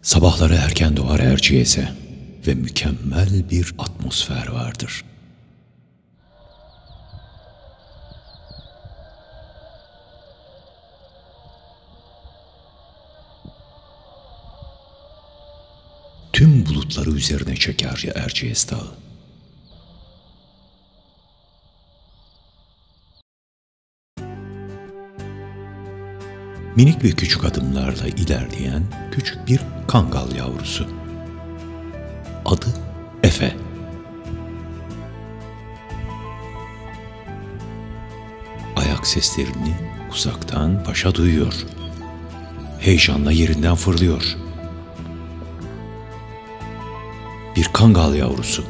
Sabahları erken doğar Erciyes'e ve mükemmel bir atmosfer vardır. Tüm bulutları üzerine çeker ya Erciyes Dağı. Minik ve küçük adımlarla ilerleyen küçük bir kangal yavrusu. Adı Efe. Ayak seslerini uzaktan paşa duyuyor. Heyecanla yerinden fırlıyor. Bir kangal yavrusu.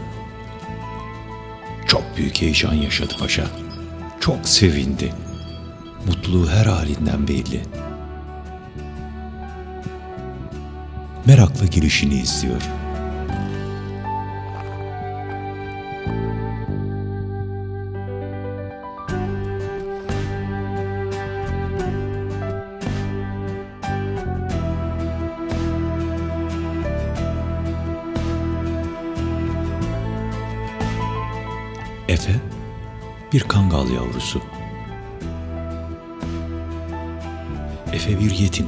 Çok büyük heyecan yaşadı paşa. Çok sevindi. Mutluluğu her halinden belli. Merakla girişini izliyor. Efe bir kangal yavrusu. Efe bir yetim.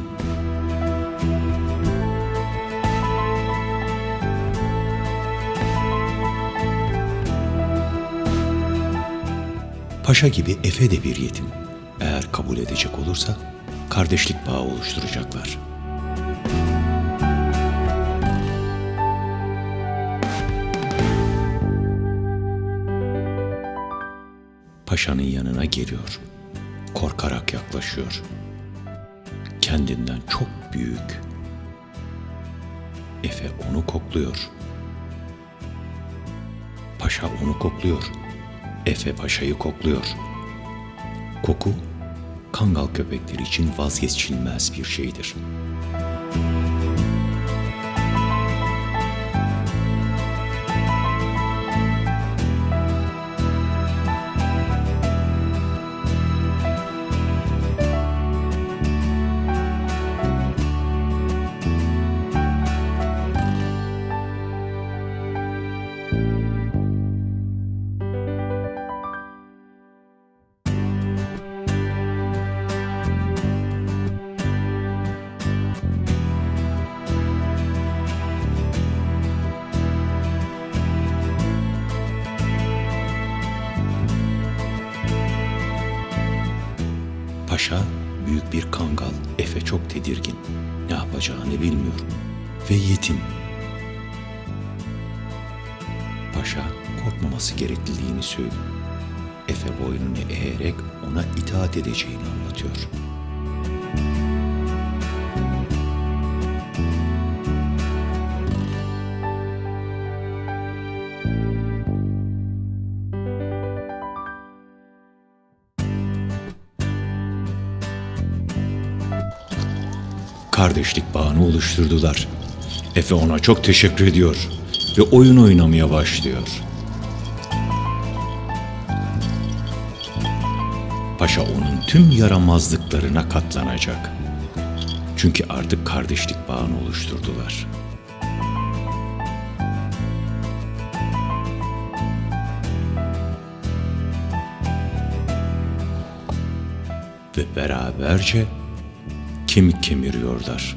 Paşa gibi Efe de bir yetim. Eğer kabul edecek olursa kardeşlik bağı oluşturacaklar. Paşanın yanına geliyor. Korkarak yaklaşıyor. Kendinden çok büyük. Efe onu kokluyor. Paşa onu kokluyor. Efe paşayı kokluyor. Koku, kangal köpekleri için vazgeçilmez bir şeydir. Paşa büyük bir kangal, Efe çok tedirgin, ne yapacağını bilmiyor ve yetim. Paşa korkmaması gerekliliğini söylüyor. Efe boynunu eğerek ona itaat edeceğini anlatıyor. Kardeşlik bağını oluşturdular. Efe ona çok teşekkür ediyor ve oyun oynamaya başlıyor. Paşa onun tüm yaramazlıklarına katlanacak. Çünkü artık kardeşlik bağını oluşturdular. Ve beraberce kemik kemiriyorlar.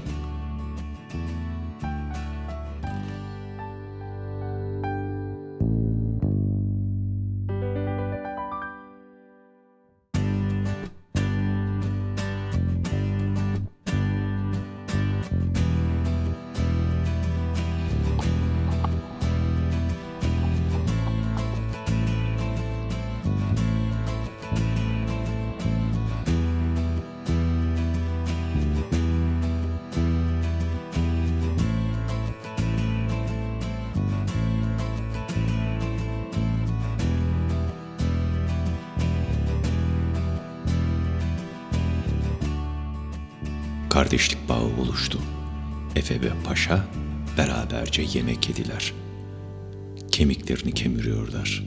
Kardeşlik bağı oluştu. Efe ve Paşa beraberce yemek yediler. Kemiklerini kemiriyorlar.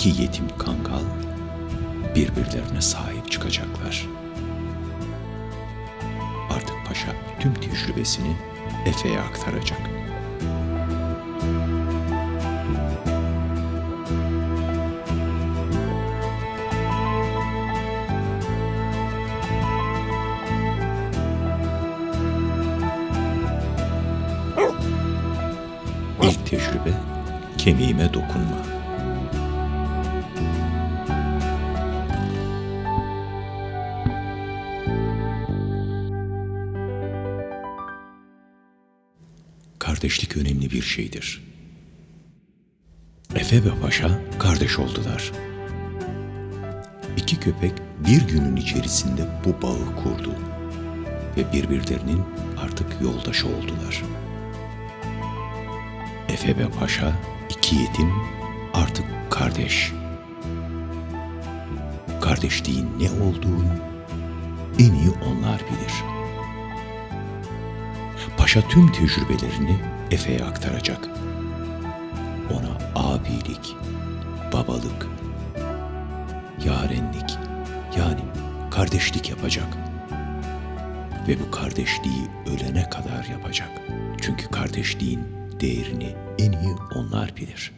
iki yetim kangal birbirlerine sahip çıkacaklar. Artık paşa tüm tecrübesini Efe'ye aktaracak. İlk tecrübe, kemiğime dokunma. Kardeşlik önemli bir şeydir. Efe ve Paşa kardeş oldular. İki köpek bir günün içerisinde bu bağı kurdu ve birbirlerinin artık yoldaşı oldular. Efe ve Paşa, iki yetim, artık kardeş. Kardeşliğin ne olduğunu en iyi onlar bilir. Paşa tüm tecrübelerini Efe'ye aktaracak. Ona abilik, babalık, yarenlik, yani kardeşlik yapacak. Ve bu kardeşliği ölene kadar yapacak. Çünkü kardeşliğin değerini en iyi onlar bilir.